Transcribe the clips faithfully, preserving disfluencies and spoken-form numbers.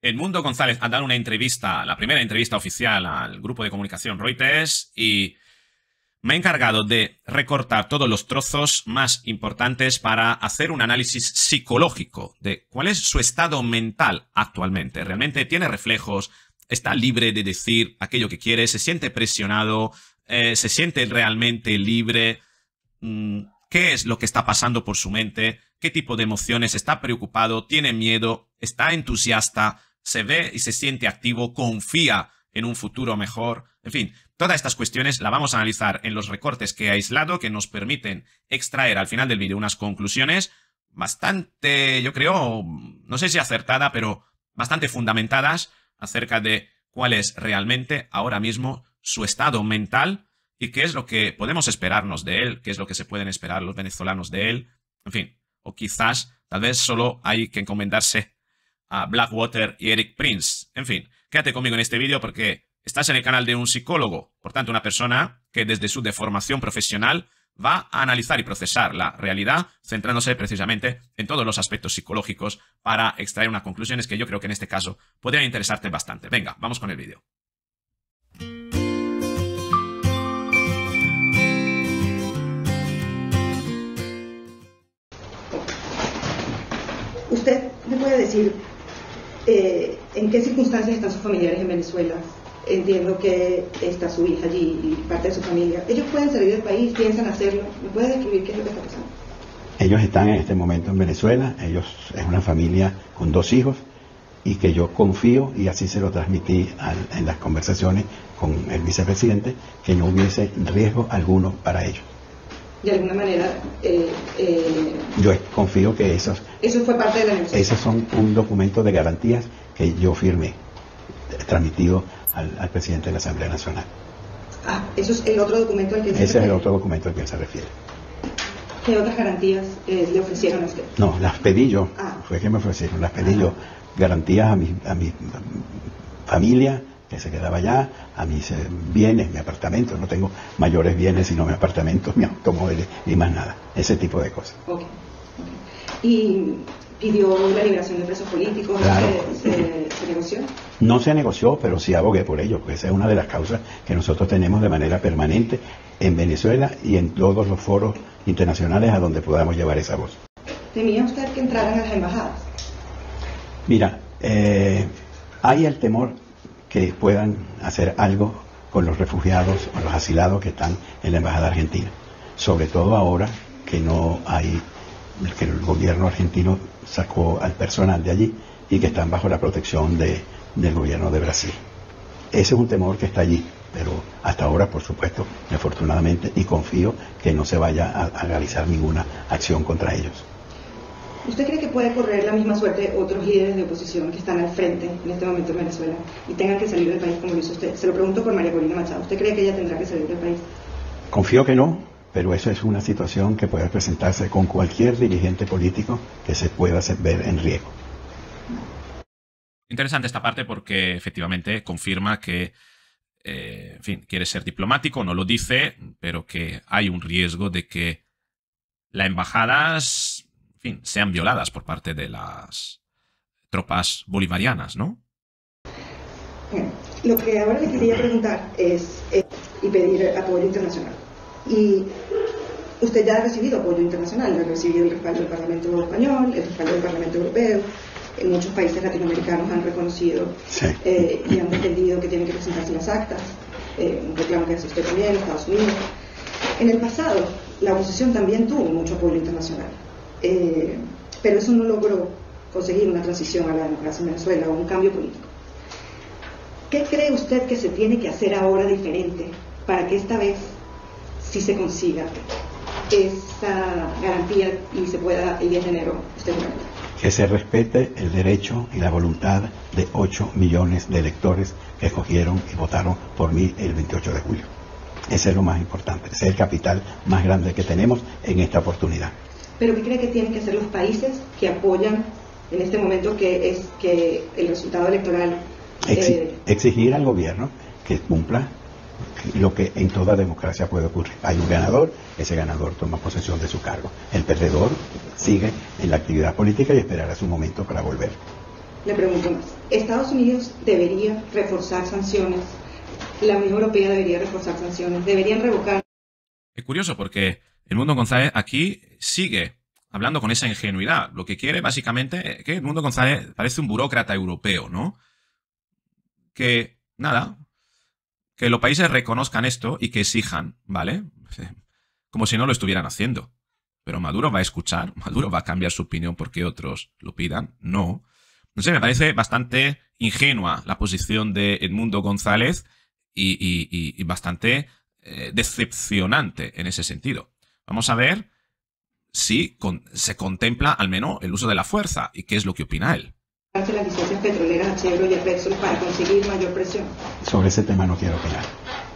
Edmundo González ha dado una entrevista, la primera entrevista oficial al grupo de comunicación Reuters, y me he encargado de recortar todos los trozos más importantes para hacer un análisis psicológico de cuál es su estado mental actualmente. ¿Realmente tiene reflejos? ¿Está libre de decir aquello que quiere? ¿Se siente presionado? Eh, ¿Se siente realmente libre? ¿Qué es lo que está pasando por su mente? ¿Qué tipo de emociones? ¿Está preocupado? ¿Tiene miedo? ¿Está entusiasta? ¿Se ve y se siente activo? ¿Confía en un futuro mejor? En fin, todas estas cuestiones las vamos a analizar en los recortes que he aislado, que nos permiten extraer al final del vídeo unas conclusiones bastante, yo creo, no sé si acertada, pero bastante fundamentadas acerca de cuál es realmente ahora mismo su estado mental y qué es lo que podemos esperarnos de él, qué es lo que se pueden esperar los venezolanos de él, en fin, o quizás, tal vez solo hay que encomendarse a Blackwater y Eric Prince. En fin, quédate conmigo en este vídeo porque estás en el canal de un psicólogo, por tanto una persona que desde su deformación profesional va a analizar y procesar la realidad, centrándose precisamente en todos los aspectos psicológicos para extraer unas conclusiones que yo creo que en este caso podrían interesarte bastante. Venga, vamos con el vídeo. ¿Usted me puede decir eh, en qué circunstancias están sus familiares en Venezuela? Entiendo que está su hija allí y parte de su familia. ¿Ellos pueden salir del país? ¿Piensan hacerlo? ¿Me puede describir qué es lo que está pasando? Ellos están en este momento en Venezuela. Ellos es una familia con dos hijos y que yo confío, y así se lo transmití al, en las conversaciones con el vicepresidente, que no hubiese riesgo alguno para ellos. De alguna manera, eh, eh, yo confío que esos, eso fue parte de la negociación. Esos son un documento de garantías que yo firmé, transmitido al, al presidente de la Asamblea Nacional. Ah, eso es el otro documento al que se Ese refiere. es el otro documento al que se refiere. ¿Qué otras garantías eh, le ofrecieron a usted? No, las pedí yo, ah. fue que me ofrecieron, las pedí ah. yo, garantías a mi, a mi familia, que se quedaba allá, a mis eh, bienes, mi apartamento, no tengo mayores bienes sino mi apartamento, mi automóvil y más nada, ese tipo de cosas. Okay. Okay. ¿Y pidió la liberación de presos políticos? Claro. ¿Se, se, se negoció? No se negoció, pero sí abogué por ello, porque esa es una de las causas que nosotros tenemos de manera permanente en Venezuela y en todos los foros internacionales a donde podamos llevar esa voz. ¿Temía usted que entraran a las embajadas? Mira, eh, hay el temor que puedan hacer algo con los refugiados o los asilados que están en la embajada argentina, sobre todo ahora que no hay, que el gobierno argentino sacó al personal de allí y que están bajo la protección de, del gobierno de Brasil. Ese es un temor que está allí, pero hasta ahora, por supuesto, afortunadamente, y confío que no se vaya a, a realizar ninguna acción contra ellos. ¿Usted cree que puede correr la misma suerte otros líderes de oposición que están al frente en este momento en Venezuela y tengan que salir del país como lo hizo usted? Se lo pregunto por María Corina Machado. ¿Usted cree que ella tendrá que salir del país? Confío que no, pero eso es una situación que puede presentarse con cualquier dirigente político que se pueda ver en riesgo. Interesante esta parte porque efectivamente confirma que, eh, en fin, quiere ser diplomático, no lo dice, pero que hay un riesgo de que las embajadas, en fin, sean violadas por parte de las tropas bolivarianas, ¿no? Bueno, lo que ahora le quería preguntar es, es y pedir apoyo internacional. Y usted ya ha recibido apoyo internacional, ha recibido el respaldo del Parlamento Español, el respaldo del Parlamento Europeo. En muchos países latinoamericanos han reconocido sí. eh, y han defendido que tienen que presentarse las actas, eh, un reclamo que hace usted también, Estados Unidos. En el pasado, la oposición también tuvo mucho apoyo internacional, eh, pero eso no logró conseguir una transición a la democracia en Venezuela o un cambio político. ¿Qué cree usted que se tiene que hacer ahora diferente para que esta vez sí se consiga esa garantía y se pueda el diez de enero usted juramentar? Que se respete el derecho y la voluntad de ocho millones de electores que escogieron y votaron por mí el veintiocho de julio. Ese es lo más importante, ese es el capital más grande que tenemos en esta oportunidad. ¿Pero qué cree que tienen que hacer los países que apoyan en este momento que es que el resultado electoral... Exi eh... Exigir al gobierno que cumpla lo que en toda democracia puede ocurrir. Hay un ganador, ese ganador toma posesión de su cargo. El perdedor sigue en la actividad política y esperará su momento para volver. le pregunto más. ¿Estados Unidos debería reforzar sanciones? ¿La Unión Europea debería reforzar sanciones? ¿Deberían revocar? Es curioso porque Edmundo González aquí sigue hablando con esa ingenuidad. Lo que quiere básicamente es que Edmundo González parece un burócrata europeo, ¿no? Que, nada, que los países reconozcan esto y que exijan, ¿vale? Como si no lo estuvieran haciendo. Pero Maduro va a escuchar, Maduro va a cambiar su opinión porque otros lo pidan. No. No sé, me parece bastante ingenua la posición de Edmundo González y, y, y, y bastante eh, decepcionante en ese sentido. Vamos a ver si con, se contempla al menos el uso de la fuerza y qué es lo que opina él. Las licencias petroleras a Chevron y a Repsol para conseguir mayor presión. Sobre ese tema no quiero opinar.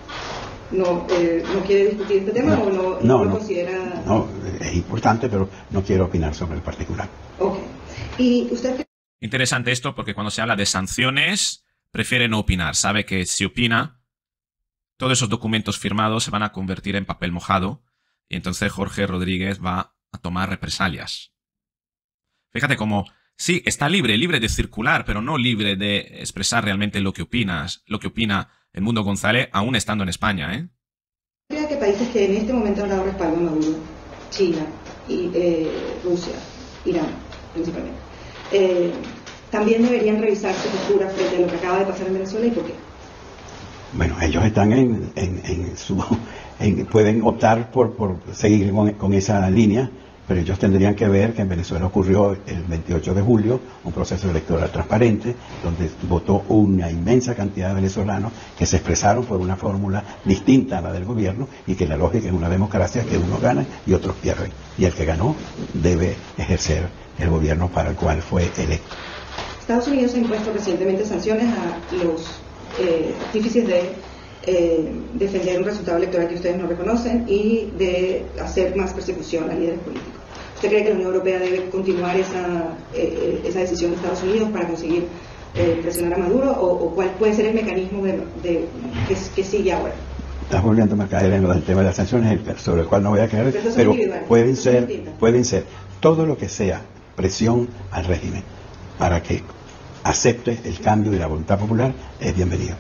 ¿No, eh, ¿no quiere discutir este tema no, o no, no, no lo no, considera? No, es importante, pero no quiero opinar sobre el particular. Ok. ¿Y usted? Interesante esto porque cuando se habla de sanciones prefiere no opinar. Sabe que si opina, todos esos documentos firmados se van a convertir en papel mojado y entonces Jorge Rodríguez va a tomar represalias. Fíjate cómo, sí, está libre, libre de circular, pero no libre de expresar realmente lo que opinas, lo que opina Edmundo González, aún estando en España, ¿eh? ¿Cree que países que en este momento han dado respaldo a Maduro, China, y, eh, Rusia, Irán, principalmente, eh, también deberían revisar su postura frente a lo que acaba de pasar en Venezuela y por qué? Bueno, ellos están en, en, en su... En, pueden optar por, por seguir con, con esa línea, pero ellos tendrían que ver que en Venezuela ocurrió el veintiocho de julio un proceso electoral transparente donde votó una inmensa cantidad de venezolanos que se expresaron por una fórmula distinta a la del gobierno y que la lógica en una democracia es que unos ganan y otros pierden. Y el que ganó debe ejercer el gobierno para el cual fue electo. Estados Unidos ha impuesto recientemente sanciones a los eh, artífices de eh, defender un resultado electoral que ustedes no reconocen y de hacer más persecución a líderes políticos. ¿Usted cree que la Unión Europea debe continuar esa, eh, esa decisión de Estados Unidos para conseguir eh, presionar a Maduro o, o cuál puede ser el mecanismo de, de, que, que sigue ahora? Estás volviendo a caer en lo del tema de las sanciones, sobre el cual no voy a caer, pero pueden ser, pueden ser todo lo que sea presión al régimen para que acepte el cambio y la voluntad popular es bienvenido.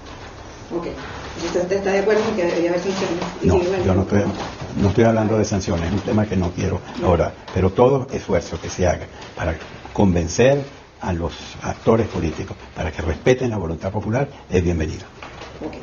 Ok. ¿Usted está de acuerdo con que debería haber sanciones? No, yo no estoy, no estoy hablando de sanciones, es un tema que no quiero ahora, pero todo esfuerzo que se haga para convencer a los actores políticos para que respeten la voluntad popular es bienvenido. Ok.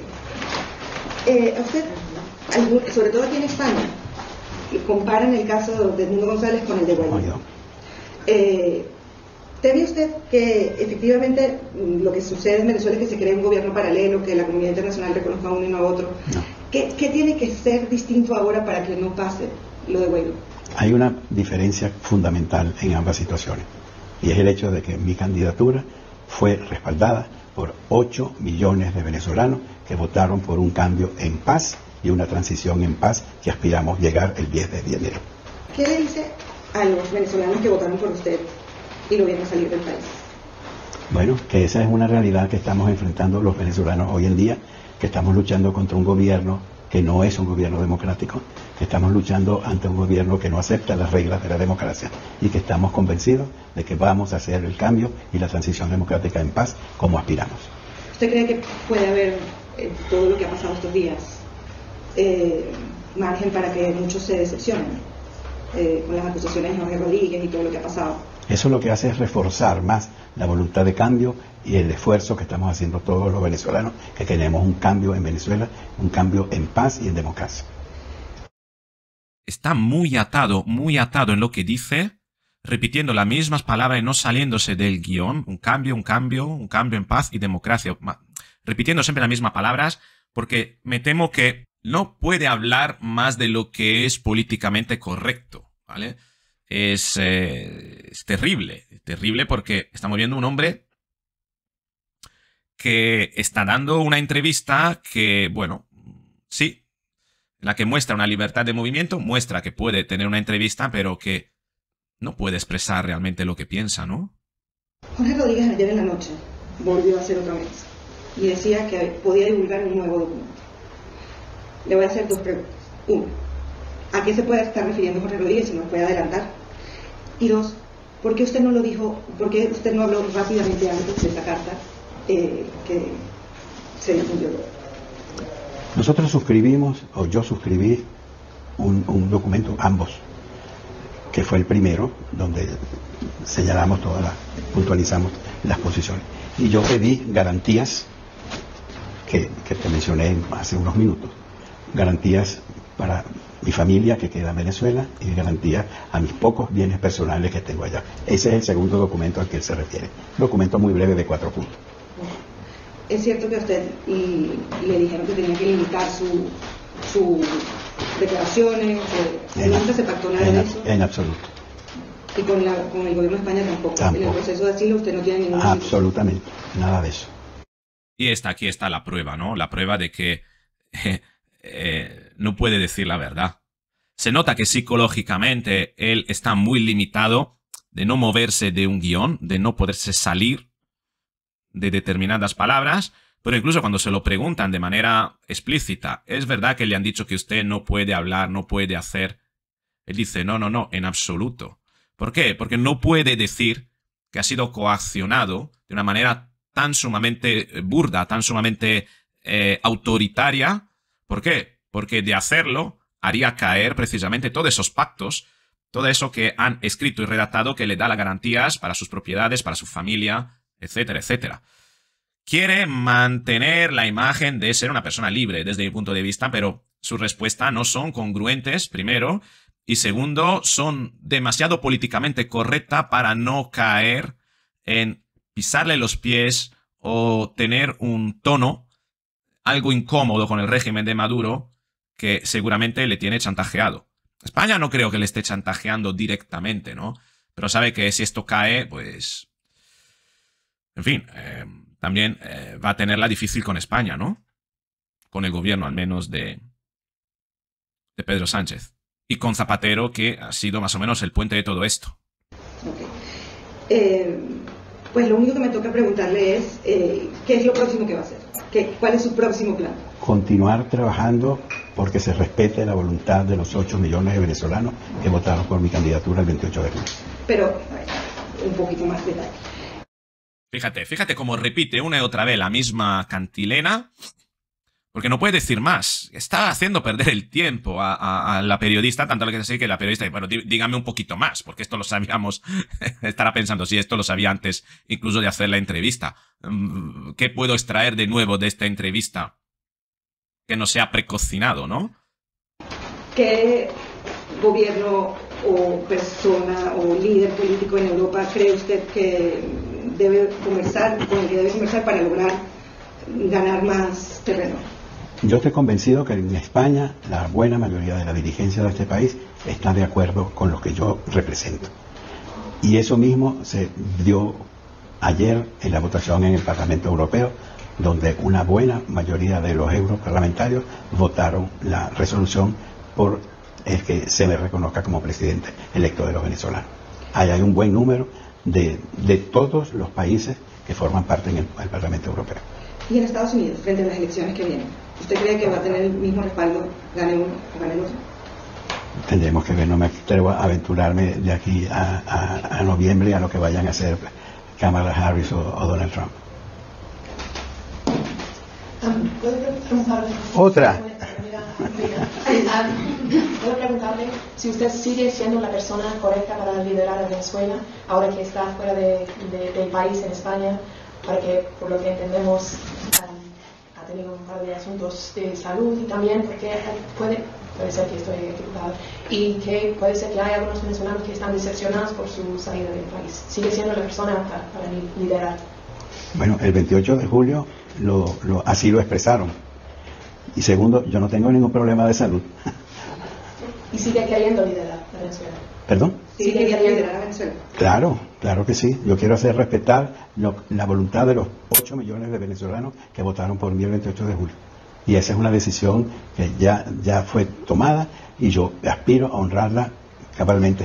Eh, usted, sobre todo aquí en España, comparan el caso de Edmundo González con el de Guaidó. Eh, ¿Teme usted que efectivamente lo que sucede en Venezuela es que se crea un gobierno paralelo, que la comunidad internacional reconozca a uno y no a otro? No. ¿Qué, ¿Qué tiene que ser distinto ahora para que no pase lo de Guaidó? Hay una diferencia fundamental en ambas situaciones y es el hecho de que mi candidatura fue respaldada por ocho millones de venezolanos que votaron por un cambio en paz y una transición en paz que aspiramos llegar el diez de enero. ¿Qué le dice a los venezolanos que votaron por usted y lo vieron salir del país? Bueno, que esa es una realidad que estamos enfrentando los venezolanos hoy en día, que estamos luchando contra un gobierno que no es un gobierno democrático, que estamos luchando ante un gobierno que no acepta las reglas de la democracia y que estamos convencidos de que vamos a hacer el cambio y la transición democrática en paz como aspiramos. ¿Usted cree que puede haber eh, todo lo que ha pasado estos días eh, margen para que muchos se decepcionen eh, con las acusaciones de Jorge Rodríguez y todo lo que ha pasado? Eso lo que hace es reforzar más la voluntad de cambio y el esfuerzo que estamos haciendo todos los venezolanos, que queremos un cambio en Venezuela, un cambio en paz y en democracia. Está muy atado, muy atado en lo que dice, repitiendo las mismas palabras y no saliéndose del guión. Un cambio, un cambio, un cambio en paz y democracia. Repitiendo siempre las mismas palabras, porque me temo que no puede hablar más de lo que es políticamente correcto, ¿vale? Es, eh, es terrible, terrible porque estamos viendo un hombre que está dando una entrevista que, bueno, sí, en la que muestra una libertad de movimiento, muestra que puede tener una entrevista, pero que no puede expresar realmente lo que piensa, ¿no? Jorge Rodríguez ayer en la noche volvió a hacer otra vez y decía que podía divulgar un nuevo documento. Le voy a hacer dos preguntas. Uno, ¿a qué se puede estar refiriendo Jorge Rodríguez si nos puede adelantar? Y dos, ¿Por qué usted no lo dijo? ¿Por qué usted no habló rápidamente antes de esta carta eh, que se difundió? Nosotros suscribimos, o yo suscribí, un, un documento, ambos, que fue el primero, donde señalamos todas las, puntualizamos las posiciones. Y yo pedí garantías, que, que te mencioné hace unos minutos, garantías para mi familia que queda en Venezuela y garantías a mis pocos bienes personales que tengo allá. Ese es el segundo documento al que él se refiere. Un documento muy breve de cuatro puntos. Es cierto que a usted y, le dijeron que tenía que limitar su, sus declaraciones, que en, nunca se pactó nada en, de eso. En absoluto. Y con, la, con el gobierno de España tampoco. tampoco. En el proceso de asilo usted no tiene ningún... Absolutamente, nada de eso. Y está, aquí está la prueba, ¿no? La prueba de que eh, eh, no puede decir la verdad. Se nota que psicológicamente él está muy limitado de no moverse de un guión, de no poderse salir de determinadas palabras, pero incluso cuando se lo preguntan de manera explícita, es verdad que le han dicho que usted no puede hablar, no puede hacer. Él dice, no, no, no, en absoluto. ¿Por qué? Porque no puede decir que ha sido coaccionado de una manera tan sumamente burda, tan sumamente eh, autoritaria. ¿Por qué? Porque de hacerlo haría caer precisamente todos esos pactos, todo eso que han escrito y redactado que le da las garantías para sus propiedades, para su familia, etcétera, etcétera. Quiere mantener la imagen de ser una persona libre desde mi punto de vista, pero sus respuestas no son congruentes, primero, y segundo, son demasiado políticamente correctas para no caer en pisarle los pies o tener un tono algo incómodo con el régimen de Maduro que seguramente le tiene chantajeado. España no creo que le esté chantajeando directamente, ¿no? Pero sabe que si esto cae, pues... En fin, eh, también eh, va a tenerla difícil con España, ¿no? Con el gobierno, al menos, de, de Pedro Sánchez. Y con Zapatero, que ha sido más o menos el puente de todo esto. Okay. Eh, pues lo único que me toca preguntarle es, eh, ¿qué es lo próximo que va a hacer? ¿Qué, ¿Cuál es su próximo plan? Continuar trabajando porque se respete la voluntad de los ocho millones de venezolanos que votaron por mi candidatura el veintiocho de julio. Pero, a ver, un poquito más de detalle. Fíjate, fíjate cómo repite una y otra vez la misma cantilena, porque no puede decir más. Está haciendo perder el tiempo a, a, a la periodista, tanto lo que sé que la periodista, bueno, dígame un poquito más, porque esto lo sabíamos, estará pensando, si esto lo sabía antes incluso de hacer la entrevista. ¿Qué puedo extraer de nuevo de esta entrevista? Que no sea precocinado, ¿no? ¿Qué gobierno o persona o líder político en Europa cree usted que debe conversar, con el que debe conversar para lograr ganar más terreno? Yo estoy convencido que en España la buena mayoría de la dirigencia de este país está de acuerdo con lo que yo represento. Y eso mismo se dio ayer en la votación en el Parlamento Europeo, donde una buena mayoría de los europarlamentarios votaron la resolución por el que se le reconozca como presidente electo de los venezolanos. Ahí hay un buen número de, de todos los países que forman parte en el, el Parlamento Europeo. ¿Y en Estados Unidos, frente a las elecciones que vienen? ¿Usted cree que va a tener el mismo respaldo, gane uno o gane el otro? Tendremos que ver, no me atrevo a aventurarme de aquí a, a, a noviembre a lo que vayan a hacer Kamala Harris o, o Donald Trump. Um, ¿Puedo preguntarle? Otra. Puedo preguntarle si usted sigue siendo la persona correcta para liderar a Venezuela, ahora que está fuera de, de, del país en España, para que, por lo que entendemos, um, ha tenido un par de asuntos de salud y también porque puede, puede ser que estoy equivocado, y que puede ser que hay algunos venezolanos que están decepcionados por su salida del país. ¿Sigue siendo la persona para, para liderar? Bueno, el veintiocho de julio lo, lo, así lo expresaron. Y segundo, yo no tengo ningún problema de salud. ¿Y sigue queriendo liderar a Venezuela? ¿Perdón? ¿Sigue queriendo liderar a Venezuela? Claro, claro que sí. Yo quiero hacer respetar lo, la voluntad de los ocho millones de venezolanos que votaron por mí el veintiocho de julio. Y esa es una decisión que ya, ya fue tomada y yo aspiro a honrarla cabalmente.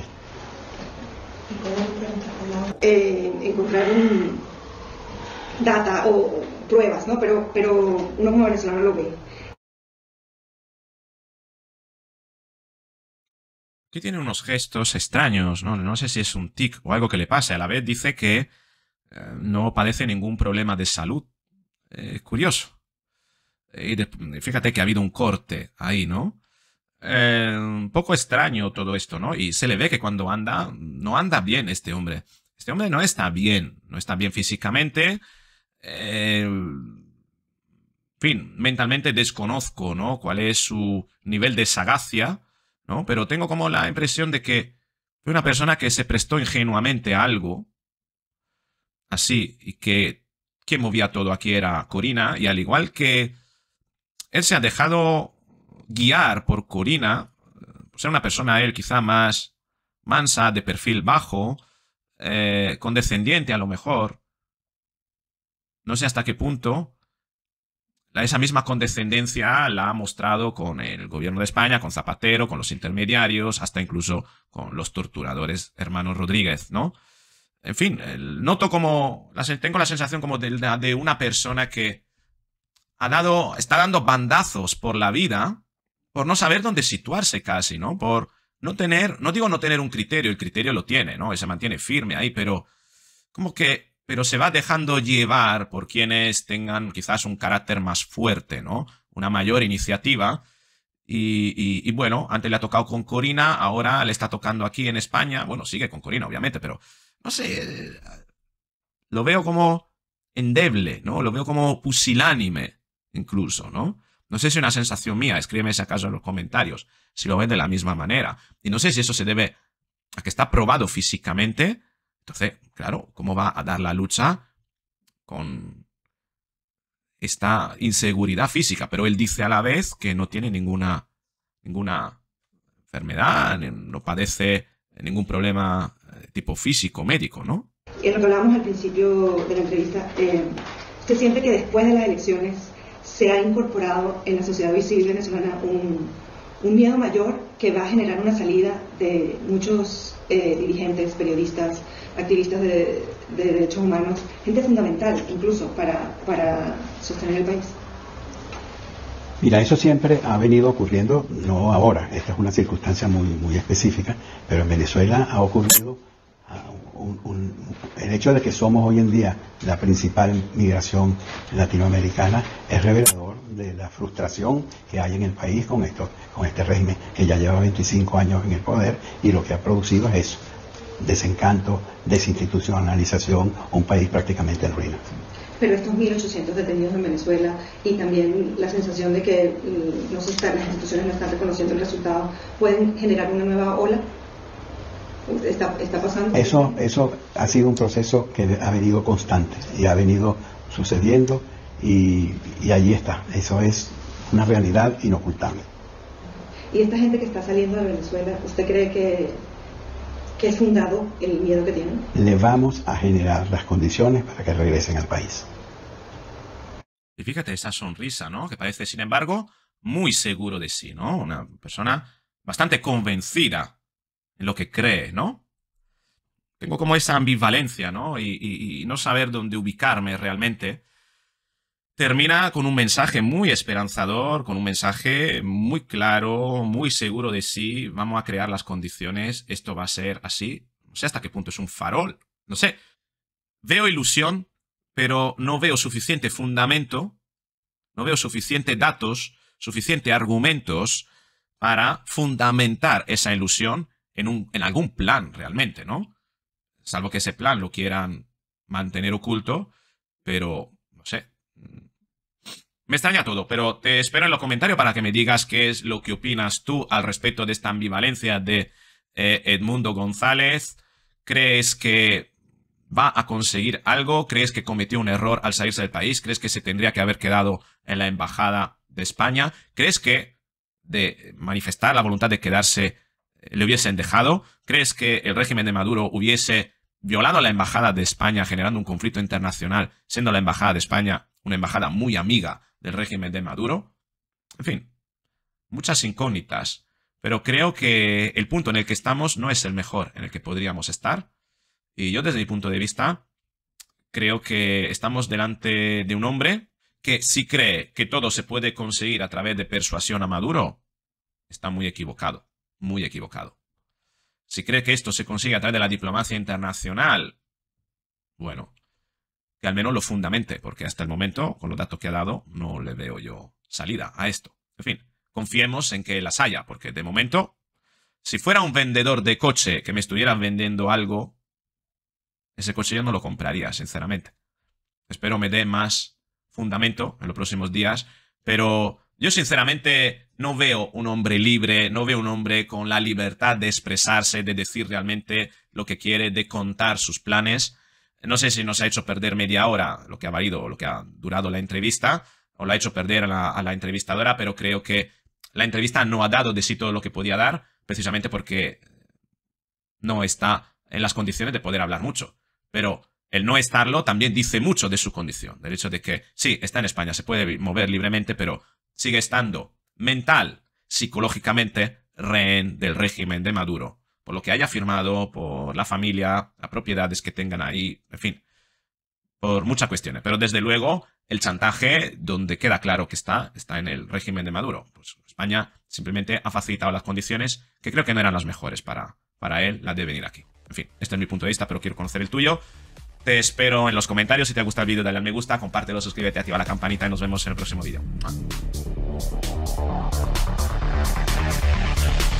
Eh, encontrar un data o pruebas, ¿no? Pero, pero uno como venezolano lo ve. que tiene unos gestos extraños, ¿no? No sé si es un tic o algo que le pase. A la vez dice que eh, no padece ningún problema de salud. Eh, curioso. Y de, fíjate que ha habido un corte ahí, ¿no? Eh, un poco extraño todo esto, ¿no? Y se le ve que cuando anda, no anda bien este hombre. Este hombre no está bien, no está bien físicamente. Eh, en fin, mentalmente desconozco, ¿no? Cuál es su nivel de sagacia, ¿no? Pero tengo como la impresión de que fue una persona que se prestó ingenuamente a algo, así, y que quien movía todo aquí era Corina, y al igual que él se ha dejado guiar por Corina, por ser una persona él quizá más mansa, de perfil bajo, eh, condescendiente a lo mejor. No sé hasta qué punto esa misma condescendencia la ha mostrado con el gobierno de España, con Zapatero, con los intermediarios, hasta incluso con los torturadores hermanos Rodríguez, ¿no? En fin, noto como, tengo la sensación como de, de una persona que ha dado, está dando bandazos por la vida, por no saber dónde situarse casi, ¿no? Por no tener, no digo no tener un criterio, el criterio lo tiene, ¿no? Y se mantiene firme ahí, pero como que, pero se va dejando llevar por quienes tengan quizás un carácter más fuerte, ¿no? Una mayor iniciativa. Y, y, y bueno, antes le ha tocado con Corina, ahora le está tocando aquí en España. Bueno, sigue con Corina, obviamente, pero no sé, lo veo como endeble, ¿no? Lo veo como pusilánime, incluso, ¿no? No sé si es una sensación mía, escríbeme si acaso en los comentarios, si lo ven de la misma manera. Y no sé si eso se debe a que está probado físicamente. Entonces, claro, ¿cómo va a dar la lucha con esta inseguridad física? Pero él dice a la vez que no tiene ninguna, ninguna enfermedad, no padece ningún problema de tipo físico, médico, ¿no? Y lo que hablábamos al principio de la entrevista, eh, usted siente que después de las elecciones se ha incorporado en la sociedad civil venezolana un, un miedo mayor que va a generar una salida de muchos eh, dirigentes, periodistas, activistas de, de derechos humanos, gente fundamental incluso para, para sostener el país. Mira, eso siempre ha venido ocurriendo, no ahora, esta es una circunstancia muy, muy específica, pero en Venezuela ha ocurrido un, un, el hecho de que somos hoy en día la principal migración latinoamericana es revelador de la frustración que hay en el país con esto, con este régimen que ya lleva veinticinco años en el poder, y lo que ha producido es eso: desencanto, desinstitucionalización, un país prácticamente en ruinas. Pero estos mil ochocientos detenidos en Venezuela y también la sensación de que no se está, las instituciones no están reconociendo el resultado, ¿pueden generar una nueva ola? ¿Está, está pasando? Eso, eso ha sido un proceso que ha venido constante y ha venido sucediendo, y, y allí está. Eso es una realidad inocultable. ¿Y esta gente que está saliendo de Venezuela, usted cree que, que es fundado el miedo que tienen? Le vamos a generar las condiciones para que regresen al país. Y fíjate esa sonrisa, ¿no? Que parece, sin embargo, muy seguro de sí, ¿no? Una persona bastante convencida en lo que cree, ¿no? Tengo como esa ambivalencia, ¿no? Y, y, y no saber dónde ubicarme realmente. Termina con un mensaje muy esperanzador, con un mensaje muy claro, muy seguro de sí. Vamos a crear las condiciones, esto va a ser así. No sé hasta qué punto es un farol. No sé. Veo ilusión, pero no veo suficiente fundamento, no veo suficientes datos, suficientes argumentos para fundamentar esa ilusión en, un, en algún plan realmente, ¿no? Salvo que ese plan lo quieran mantener oculto, pero no sé. Me extraña todo, pero te espero en los comentarios para que me digas qué es lo que opinas tú al respecto de esta ambivalencia de eh, Edmundo González. ¿Crees que va a conseguir algo? ¿Crees que cometió un error al salirse del país? ¿Crees que se tendría que haber quedado en la embajada de España? ¿Crees que de manifestar la voluntad de quedarse le hubiesen dejado? ¿Crees que el régimen de Maduro hubiese violado la embajada de España, generando un conflicto internacional, siendo la embajada de España una embajada muy amiga del régimen de Maduro? En fin, muchas incógnitas, pero creo que el punto en el que estamos no es el mejor en el que podríamos estar, y yo desde mi punto de vista creo que estamos delante de un hombre que si cree que todo se puede conseguir a través de persuasión a Maduro, está muy equivocado, muy equivocado. Si cree que esto se consigue a través de la diplomacia internacional, bueno, que al menos lo fundamente, porque hasta el momento, con los datos que ha dado, no le veo yo salida a esto. En fin, confiemos en que las haya, porque de momento, si fuera un vendedor de coche que me estuviera vendiendo algo, ese coche yo no lo compraría, sinceramente. Espero me dé más fundamento en los próximos días, pero yo sinceramente no veo un hombre libre, no veo un hombre con la libertad de expresarse, de decir realmente lo que quiere, de contar sus planes. No sé si nos ha hecho perder media hora lo que ha valido o lo que ha durado la entrevista, o la ha hecho perder a la, a la entrevistadora, pero creo que la entrevista no ha dado de sí todo lo que podía dar, precisamente porque no está en las condiciones de poder hablar mucho. Pero el no estarlo también dice mucho de su condición, del hecho de que sí, está en España, se puede mover libremente, pero sigue estando mental, psicológicamente, rehén del régimen de Maduro, por lo que haya firmado, por la familia, las propiedades que tengan ahí, en fin, por muchas cuestiones. Pero desde luego, el chantaje, donde queda claro que está, está en el régimen de Maduro. Pues España simplemente ha facilitado las condiciones que creo que no eran las mejores para, para él, la de venir aquí. En fin, este es mi punto de vista, pero quiero conocer el tuyo. Te espero en los comentarios. Si te ha gustado el vídeo, dale al me gusta, compártelo, suscríbete, activa la campanita y nos vemos en el próximo vídeo.